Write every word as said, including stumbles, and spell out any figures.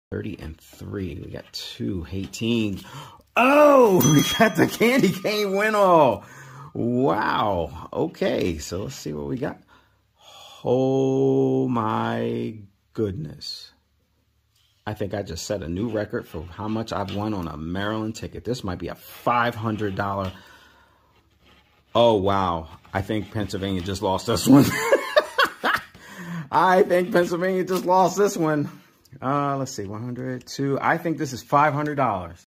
thirty and three. We got two eighteens. Oh, we got the candy cane win all. Wow. Okay, so let's see what we got. Oh my goodness. I think I just set a new record for how much I've won on a Maryland ticket. This might be a five hundred dollar. Oh, wow. I think Pennsylvania just lost this one. I think Pennsylvania just lost this one. Uh, let's see, one hundred, two. I think this is five hundred dollars.